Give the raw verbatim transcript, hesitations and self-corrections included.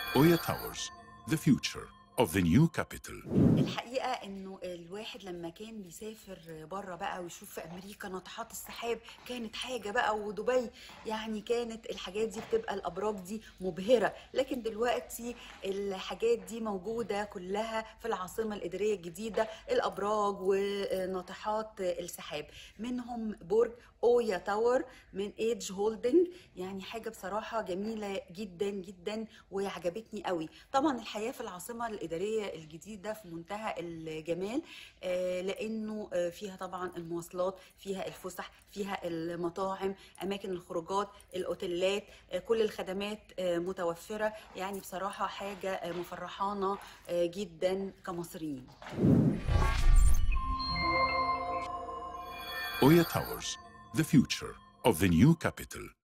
Oya Towers, the future of the new capital. الحقيقة إنه الواحد لما كان بيسافر بره بقى ويشوف في أمريكا ناطحات السحاب كانت حاجة بقى، ودبي يعني كانت الحاجات دي بتبقى الأبراج دي مبهرة. لكن دلوقتي الحاجات دي موجودة كلها في العاصمة الإدارية الجديدة، الأبراج وناطحات السحاب، منهم برج أويا تاور من ايدج هولدنج. يعني حاجة بصراحة جميلة جدا جدا وعجبتني قوي. طبعا الحياة في العاصمة الإدارية الجديدة في منتهى الجمال، آه، لأنه آه، فيها طبعا المواصلات، فيها الفسح، فيها المطاعم، أماكن الخروجات، الأوتيلات، آه، كل الخدمات آه، متوفرة. يعني بصراحة حاجة آه، مفرحانا آه، جدا كمصريين. Oya Towers, the future of the new capital.